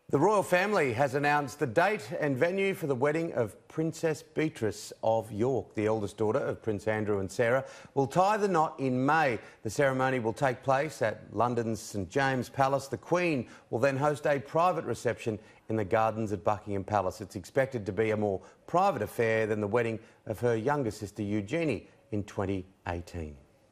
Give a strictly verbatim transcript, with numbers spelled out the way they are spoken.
The royal family has announced the date and venue for the wedding of Princess Beatrice of York. The eldest daughter of Prince Andrew and Sarah will tie the knot in May. The ceremony will take place at London's St James Palace. The Queen will then host a private reception in the gardens at Buckingham Palace. It's expected to be a more private affair than the wedding of her younger sister Eugenie in twenty eighteen.